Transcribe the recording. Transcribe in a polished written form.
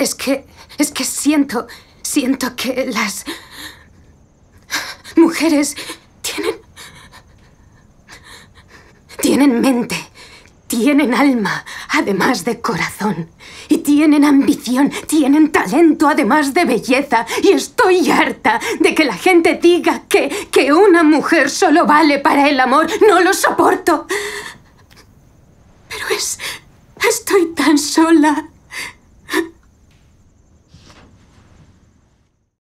Es que siento que las mujeres tienen mente, tienen alma, además de corazón. Y tienen ambición, tienen talento, además de belleza. Y estoy harta de que la gente diga que una mujer solo vale para el amor. No lo soporto. Pero estoy tan sola.